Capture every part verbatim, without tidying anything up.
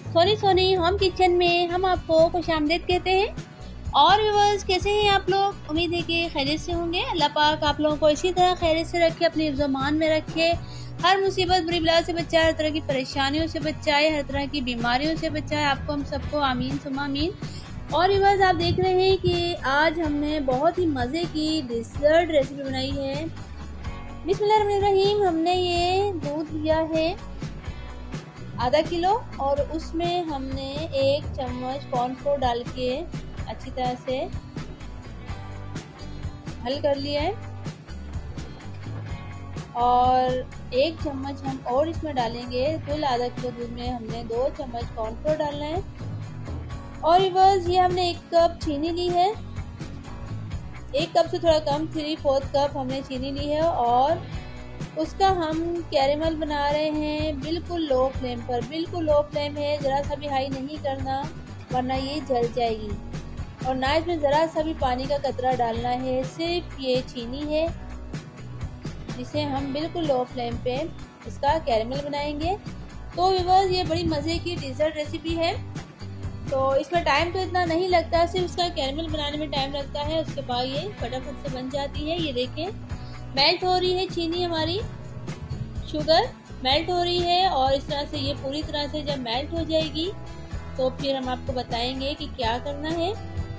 Soni Soni home kitchen में हम आपको खुशामदीद कहते हैं। और व्यूअर्स, कैसे हैं आप लोग? उम्मीद है कि खैरियत से होंगे। अल्लाह पाक आप लोगों को इसी तरह खैरियत से रखे, अपनी हिफ्ज़-ओ-मान में रखे, हर मुसीबत बुरी बला से बचाए, हर तरह की परेशानियों से बचाए, हर तरह की बीमारियों से बचाए, आपको हम सबको आमीन सुम्मा आमीन। और व्यूअर्स, आप देख रहे हैं कि आज हमने बहुत ही मज़े की डिज़र्ट रेसिपी बनाई है। बिस्मिल्लाहिर्रहमानिर्रहीम। हमने ये दूध लिया है आधा किलो और उसमें हमने एक चम्मच कॉर्नफ्लोर डाल के अच्छी तरह से हल कर लिया है। और एक चम्मच हम और इसमें डालेंगे। कुल आधा किलो दूध में हमने दो चम्मच कॉर्नफ्लोर डालना है। और बस ये हमने एक कप चीनी ली है, एक कप से थोड़ा कम, थ्री फोर्थ कप हमने चीनी ली है। और उसका हम कैरेमल बना रहे हैं बिल्कुल लो फ्लेम पर। बिल्कुल लो फ्लेम है, ज़रा सा भी हाई नहीं करना वरना ये जल जाएगी। और ना इसमें ज़रा सा भी पानी का कतरा डालना है, सिर्फ ये चीनी है जिसे हम बिल्कुल लो फ्लेम पे इसका कैरेमल बनाएंगे। तो व्यूअर्स, ये बड़ी मज़े की डिज़र्ट रेसिपी है। तो इसमें टाइम तो इतना नहीं लगता, सिर्फ इसका कैरेमल बनाने में टाइम लगता है, उसके बाद ये फटाफट से बन जाती है। ये देखें, मेल्ट हो रही है चीनी, हमारी शुगर मेल्ट हो रही है। और इस तरह से ये पूरी तरह से जब मेल्ट हो जाएगी तो फिर हम आपको बताएंगे कि क्या करना है।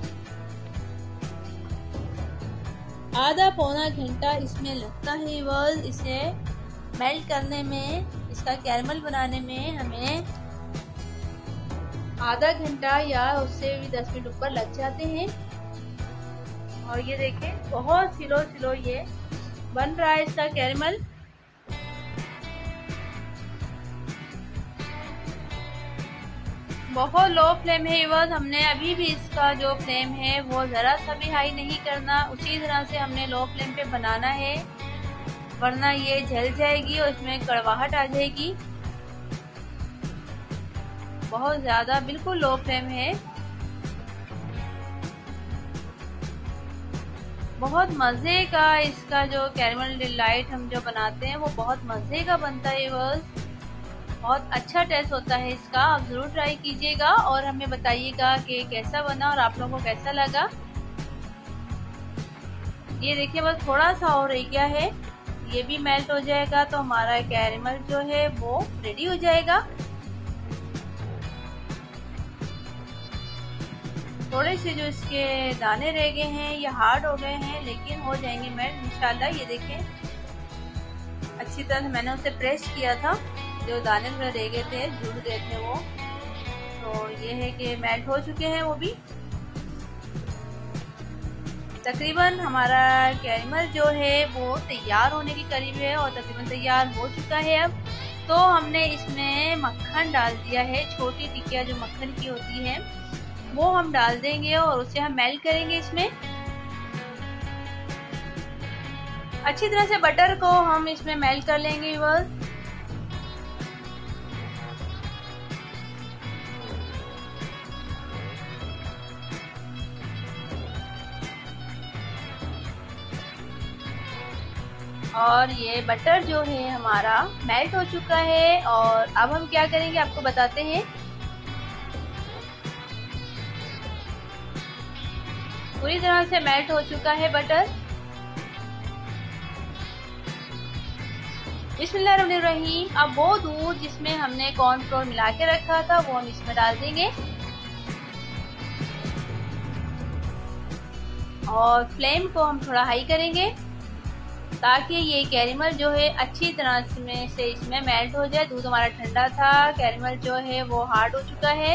आधा पौना घंटा इसमें लगता है व्यूअर्स, इसे मेल्ट करने में, इसका कैरेमल बनाने में हमें आधा घंटा या उससे भी दस मिनट ऊपर लग जाते हैं। और ये देखें, बहुत स्लो स्लो ये बन रहा है इसका कैरेमल। बहुत लो फ्लेम है व्यूअर्स। हमने अभी भी इसका जो फ्लेम है वो ज़रा सा भी हाई नहीं करना, उसी तरह से हमने लो फ्लेम पे बनाना है वरना ये जल जाएगी और इसमें कड़वाहट आ जाएगी। बहुत ज़्यादा बिल्कुल लो फ्लेम है। बहुत मज़े का इसका जो कैरेमल डिलाइट हम जो बनाते हैं वो बहुत मज़े का बनता है व्यूअर्स। बहुत अच्छा टेस्ट होता है इसका, आप ज़रूर ट्राई कीजिएगा और हमें बताइएगा कि कैसा बना और आप लोगों को कैसा लगा। ये देखिए, बस थोड़ा सा और रह गया है, ये भी मेल्ट हो जाएगा तो हमारा कैरेमल जो है वो रेडी हो जाएगा। थोड़े से जो इसके दाने रह गए हैं ये हार्ड हो गए हैं, लेकिन हो जाएंगे मेल्ट इंशाल्लाह। ये देखें, अच्छी तरह से मैंने उसे प्रेस किया था, जो दाने थोड़े रह गए थे, जुड़ गए थे वो। तो ये है कि मेल्ट हो चुके हैं वो भी। तकरीबन हमारा कैरेमल जो है वो तैयार होने के करीब है और तकरीबन तैयार हो चुका है। अब तो हमने इसमें मक्खन डाल दिया है, छोटी टिक्कियाँ जो मक्खन की होती है वो हम डाल देंगे और उसे हम मेल्ट करेंगे इसमें। अच्छी तरह से बटर को हम इसमें मेल्ट कर लेंगे व्यूअर्स। और ये बटर जो है हमारा मेल्ट हो चुका है। और अब हम क्या करेंगे आपको बताते हैं। पूरी तरह से मेल्ट हो चुका है बटर। बिस्मिल्लाहिर्रहमानिर्रहीम। अब वो दूध जिसमें हमने कॉर्नफ्लोर मिला के रखा था वो हम इसमें डाल देंगे और फ्लेम को हम थोड़ा हाई करेंगे ताकि ये कैरेमल जो है अच्छी तरह से इसमें मेल्ट हो जाए। दूध हमारा ठंडा था, कैरेमल जो है वो हार्ड हो चुका है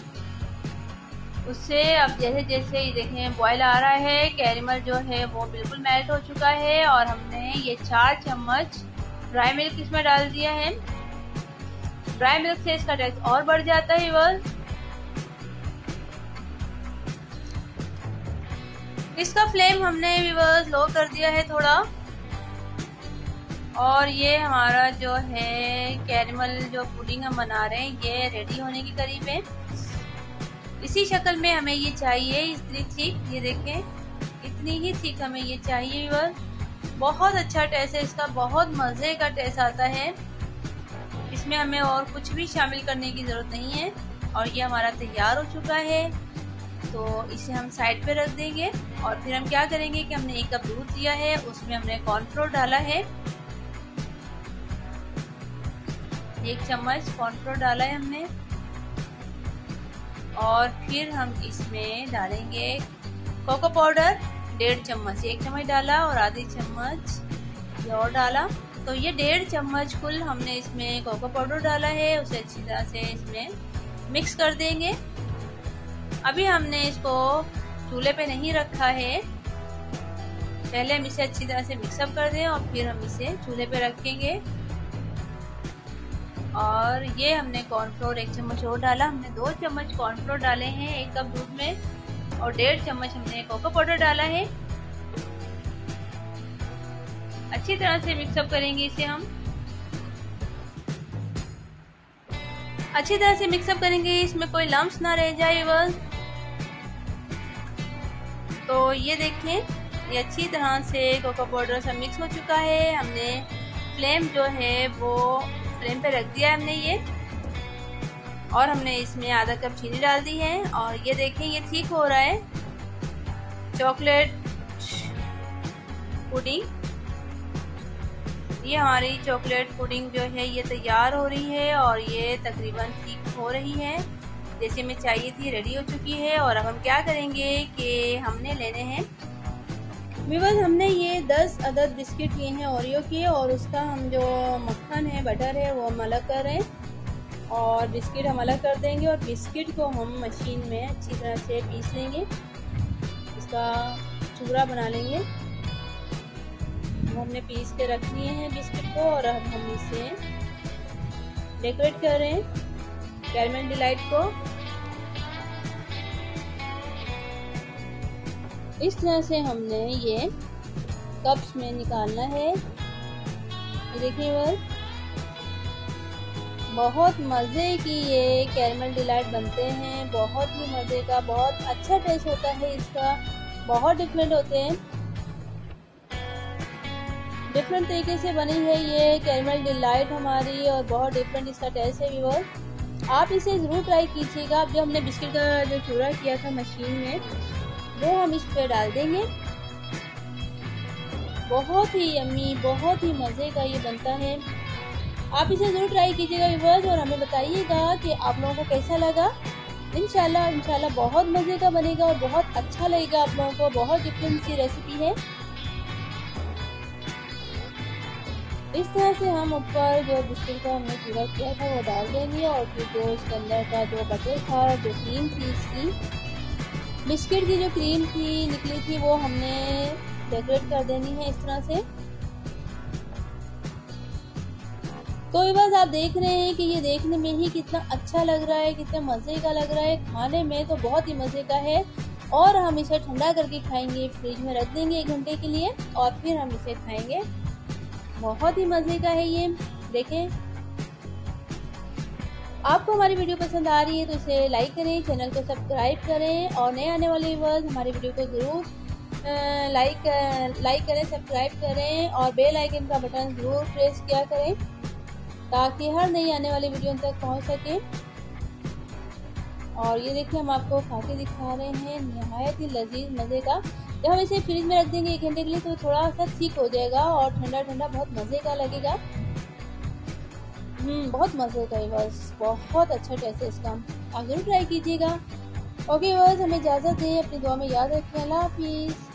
उससे। अब जैसे जैसे ये देखें बॉयल आ रहा है, कैरेमल जो है वो बिल्कुल मेल्ट हो चुका है। और हमने ये चार चम्मच ड्राई मिल्क इसमें डाल दिया है। ड्राई मिल्क से इसका टेस्ट और बढ़ जाता है व्यूअर्स। इसका फ्लेम हमने व्यूअर्स लो कर दिया है थोड़ा। और ये हमारा जो है कैरेमल जो पुडिंग हम बना रहे हैं ये रेडी होने के करीब है। इसी शक्ल में हमें ये चाहिए, इतनी थिक, ये देखें इतनी ही थिक हमें ये चाहिए व्यूअर्स। बहुत अच्छा टेस्ट है इसका, बहुत मज़े का टेस्ट आता है। इसमें हमें और कुछ भी शामिल करने की ज़रूरत नहीं है। और ये हमारा तैयार हो चुका है। तो इसे हम साइड पे रख देंगे और फिर हम क्या करेंगे कि हमने एक कप दूध लिया है, उसमें हमने कॉर्नफ्लोर डाला है, एक चम्मच कॉर्नफ्लोर डाला है हमने। और फिर हम इसमें डालेंगे कोको पाउडर डेढ़ चम्मच, एक चम्मच डाला और आधी चम्मच ये और डाला। तो ये डेढ़ चम्मच कुल हमने इसमें कोको पाउडर डाला है, उसे अच्छी तरह से इसमें मिक्स कर देंगे। अभी हमने इसको चूल्हे पे नहीं रखा है, पहले हम इसे अच्छी तरह से मिक्सअप कर दें और फिर हम इसे चूल्हे पे रखेंगे। और ये हमने कॉर्नफ्लोर एक चम्मच और डाला, हमने दो चम्मच कॉर्नफ्लोर डाले हैं एक कप दूध में और डेढ़ चम्मच हमने कोको पाउडर डाला है। अच्छी तरह से मिक्सअप करेंगे इसे हम, अच्छी तरह से मिक्सअप करेंगे, इसमें कोई लम्स ना रह जाए बस। तो ये देखें, ये अच्छी तरह से कोको पाउडर सब मिक्स हो चुका है। हमने फ्लेम जो है वो फ्लेम पे रख दिया है हमने ये, और हमने इसमें आधा कप चीनी डाल दी है। और ये देखें, ये ठीक हो रहा है चॉकलेट पुडिंग। ये हमारी चॉकलेट पुडिंग जो है ये तैयार हो रही है और ये तकरीबन ठीक हो रही है, जैसे हमें चाहिए थी, रेडी हो चुकी है। और अब हम क्या करेंगे कि हमने लेने हैं व्यूअर्स, हमने ये दस अदद बिस्किट लिए हैं ओरियो के, और उसका हम जो मक्खन है, बटर है, वो हम अलग कर रहे हैं और बिस्किट हम अलग कर देंगे। और बिस्किट को हम मशीन में अच्छी तरह से पीस लेंगे, इसका चूरा बना लेंगे। वो हमने पीस के रख लिए हैं बिस्किट को, और अब हम इसे डेकोरेट कर रहे हैं कैरमेल डिलाइट को। इस तरह से हमने ये कप्स में निकालना है। ये देखिए बस, बहुत मज़े की ये कैरमेल डिलाइट बनते हैं, बहुत ही मज़े का, बहुत अच्छा टेस्ट होता है इसका, बहुत डिफरेंट होते हैं, डिफरेंट तरीके से बनी है ये कैरमेल डिलाइट हमारी, और बहुत डिफरेंट इसका टेस्ट है व्यूअर्स। आप इसे ज़रूर ट्राई कीजिएगा। अब जो हमने बिस्किट का जो चूरा किया था मशीन में, वो हम इस पे डाल देंगे। बहुत ही यम्मी, बहुत ही मज़े का ये बनता है। आप इसे ज़रूर ट्राई कीजिएगा व्यूअर्स, और हमें बताइएगा कि आप लोगों को कैसा लगा। इंशाल्लाह इंशाल्लाह बहुत मज़े का बनेगा और बहुत अच्छा लगेगा आप लोगों को। बहुत डिफरेंट सी रेसिपी है। इस तरह से हम ऊपर जो बिस्किट का हमने पूरा किया था वो डाल देंगे, और फिर जो इसके अंदर का जो बटर था, जो क्रीम थी, इसकी बिस्किट की जो क्रीम थी निकली थी, वो हमने डेकोरेट कर देनी है इस तरह से। तो ये बस आप देख रहे हैं कि ये देखने में ही कितना अच्छा लग रहा है, कितना मज़े का लग रहा है, खाने में तो बहुत ही मज़े का है। और हम इसे ठंडा करके खाएंगे, फ्रिज में रख देंगे एक घंटे के लिए, और फिर हम इसे खाएंगे। बहुत ही मज़े का है ये। देखें, आपको हमारी वीडियो पसंद आ रही है तो इसे लाइक करें, चैनल को सब्सक्राइब करें, और नए आने वाले व्यूअर्स हमारी वीडियो को ज़रूर लाइक लाइक करें, सब्सक्राइब करें, और बेल आइकन का बटन ज़रूर प्रेस किया करें ताकि हर नई आने वाली वीडियो तक पहुंच सके। और ये देखिए, हम आपको खा के दिखा रहे हैं, नहायत ही लजीज मज़े का। जब हम इसे फ्रिज में रख देंगे एक घंटे के लिए तो थोड़ा सा ठीक हो जाएगा और ठंडा ठंडा बहुत मज़े का लगेगा। हम्म बहुत मज़े का है बस, बहुत अच्छा टेस्ट है इसका, आप ज़रूर ट्राई कीजिएगा। ओके बस, हमें इजाज़त दें, अपनी दुआ में याद रखें। अल्लाह हाफिज़।